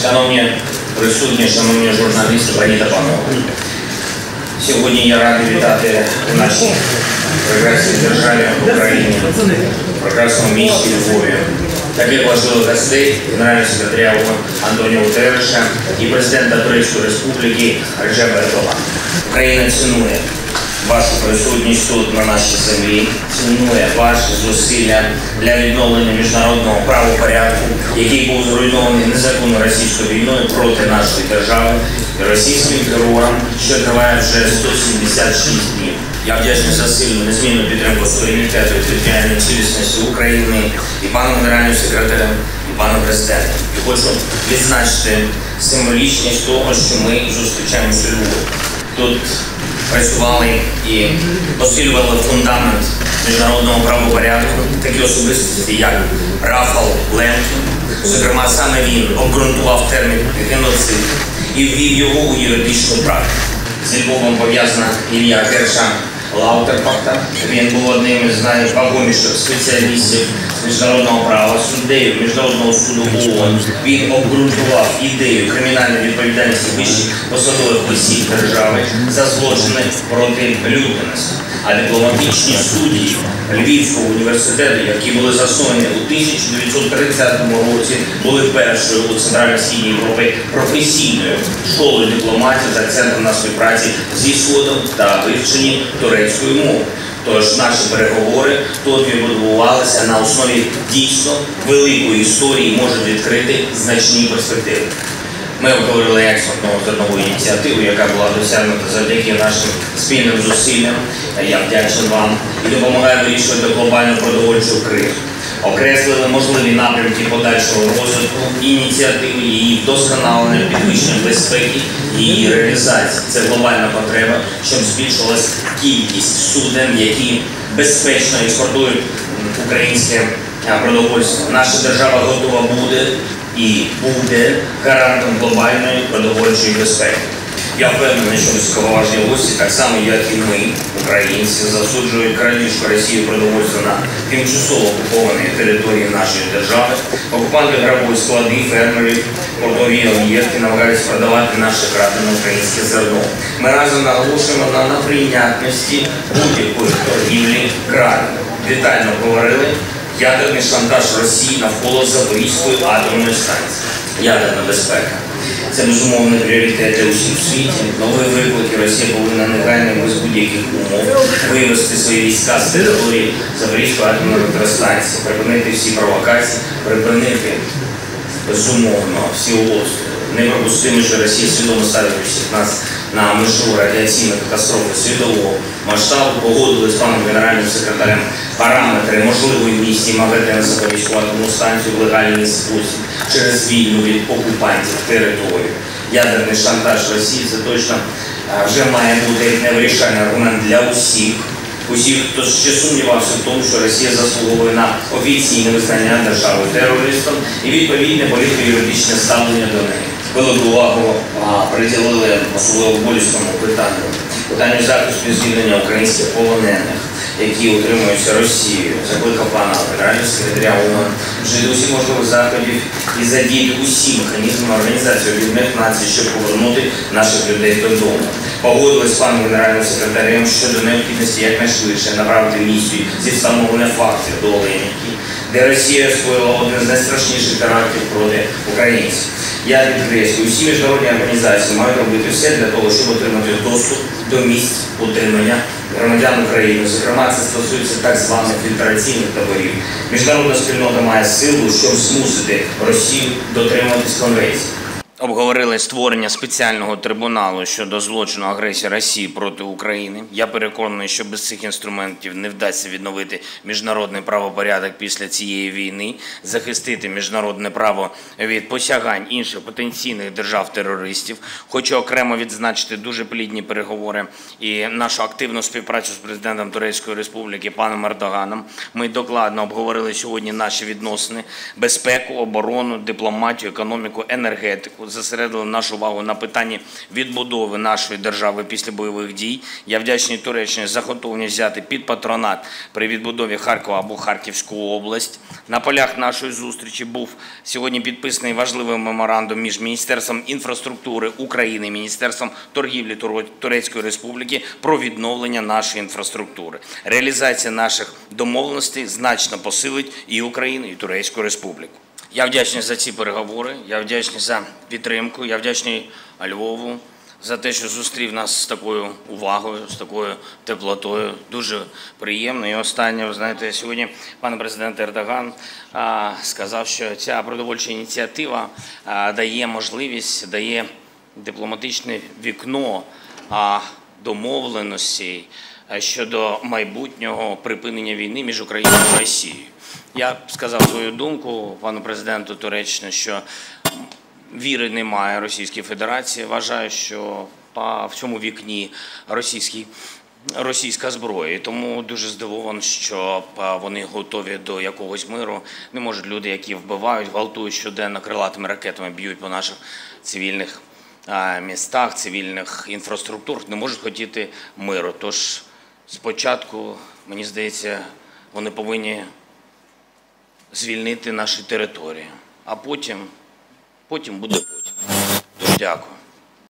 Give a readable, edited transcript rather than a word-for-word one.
Шановні присутні, шановні журналісти, пані та панове. Сьогодні я радий вітати у нашій прекрасній державі Україні, в прекрасному місті Львові, таких важливих гостей, генерального секретаря ООН Антоніо Гутерреша і президента Турецької Республіки Реджепа Ердогана. Україна цінує вашу присутність тут, на нашій землі, цінує ваші зусилля для відновлення міжнародного правопорядку, який був зруйнований незаконною російською війною проти нашої держави і російським терором, що триває вже 176 днів. Я вдячний за сильну, незмінну підтримку суверенітету і територіальної цілісності України і пану генеральному секретарю, і пану президенту. І хочу відзначити символічність того, що ми зустрічаємося у Львові. Тут працювали і посилювали фундамент міжнародного правопорядку такі особистості, як Рафал Ленкін. Зокрема, саме він обґрунтував термін геноцид і ввів його у юридичну практику. З Львовом пов'язана ім'я Герша Лаутерпахта. Він був одним із найвагоміших спеціалістів з міжнародного права, суддею Міжнародного суду ООН. Він обґрунтував ідею кримінальної відповідальності вищих посадових осіб держави за злочини проти людяності. А дипломатичні судді Львівського університету, які були засновані у 1930 році, були першою у Центрально-Східній Європі професійною школою дипломатів з акцентом на співпраці зі Сходом та вивченні турецької мови. Тож наші переговори тут відбудувалися на основі дійсно великої історії і можуть відкрити значні перспективи. Ми обговорили експортну зернову ініціативу, яка була досягнута завдяки нашим спільним зусиллям. Я вдячний вам і допомагаю вирішувати глобальну продовольчу кризу. Окреслили можливі напрямки подальшого розвитку ініціативи, її вдосконалення, підвищення безпеки і її реалізації. Це глобальна потреба, щоб збільшилась кількість суден, які безпечно експортують українське продовольство. Наша держава готова буде гарантом глобальної продовольчої безпеки. Я впевнений, що високоповажні гості, так само як і ми, українці, засуджують крадіжку Росії продовольства на тимчасово окупованій території нашої держави. Окупанти грабують склади фермерів, портові об'єкти, намагаються продавати наше крадене українське зерно. Ми разом наголошуємо на неприйнятності будь-якої торгівлі краденим. Детально говорили ядерний шантаж Росії навколо Запорізької атомної станції. Ядерна безпека. Це безумовний пріоритет для усіх в світі. Нові виклики Росія повинна негайно без будь-яких умов вивести свої війська з території Запорізької атомної електростанції, припинити всі провокації, припинити безумовно всі обстріли. Неприпустимо, що Росія свідомо ставить всіх нас на межу радіаційної катастрофи світового масштабу. Погодили з паном генеральним секретарем параметри можливої місії МАГАТЕ на Запорізьку атомну станцію в легальний спосіб через вільну від окупантів територію. Ядерний шантаж Росії – це точно вже має бути невирішальний аргумент для усіх, хто ще сумнівався в тому, що Росія заслуговує на офіційне визнання державою терористом і відповідне політико-юридичне ставлення до неї. Велику увагу приділили особливо болісному питанню захисту і звільнення українських полонених, які утримуються Росією. Закликав пана генерального секретаря ООН вжити усіх можливих заходів і задіяти усі механізми Організації Об'єднаних Націй, щоб повернути наших людей додому. Погодились з паном генеральним секретарем щодо необхідності якнайшвидше направити місію зі встановлення фактів до Оленівки, де Росія скоїла один з найстрашніших терактів проти українців. Я підкреслюю, усі міжнародні організації мають робити все для того, щоб отримати доступ до місць утримання громадян України. Зокрема, це стосується так званих фільтраційних таборів. Міжнародна спільнота має силу, щоб змусити Росію дотримуватись конвенції. Обговорили створення спеціального трибуналу щодо злочину агресії Росії проти України. Я переконаний, що без цих інструментів не вдасться відновити міжнародний правопорядок після цієї війни, захистити міжнародне право від посягань інших потенційних держав-терористів. Хочу окремо відзначити дуже плідні переговори і нашу активну співпрацю з президентом Турецької Республіки паном Ердоганом. Ми докладно обговорили сьогодні наші відносини, безпеку, оборону, дипломатію, економіку, енергетику. зосередили нашу увагу на питанні відбудови нашої держави після бойових дій. Я вдячний Туреччині за готовність взяти під патронат при відбудові Харкова або Харківську область. На полях нашої зустрічі був сьогодні підписаний важливий меморандум між Міністерством інфраструктури України і Міністерством торгівлі Турецької Республіки про відновлення нашої інфраструктури. Реалізація наших домовленостей значно посилить і Україну, і Турецьку Республіку. Я вдячний за ці переговори, я вдячний за підтримку, я вдячний Львову за те, що зустрів нас з такою увагою, з такою теплотою. Дуже приємно. І останнє, ви знаєте, сьогодні пан президент Ердоган сказав, що ця продовольча ініціатива дає можливість, дає дипломатичне вікно домовленостей щодо майбутнього припинення війни між Україною і Росією. Я сказав свою думку пану президенту Туреччини, що віри немає Російській Федерації. Вважаю, що в цьому вікні російська зброя. І тому дуже здивований, що вони готові до якогось миру. Не можуть люди, які вбивають, гвалтують щоденно, крилатими ракетами б'ють по наших цивільних містах, цивільних інфраструктурах, не можуть хотіти миру. Тож спочатку, мені здається, вони повинні звільнити наші території, а потім буде потім. Дуже дякую.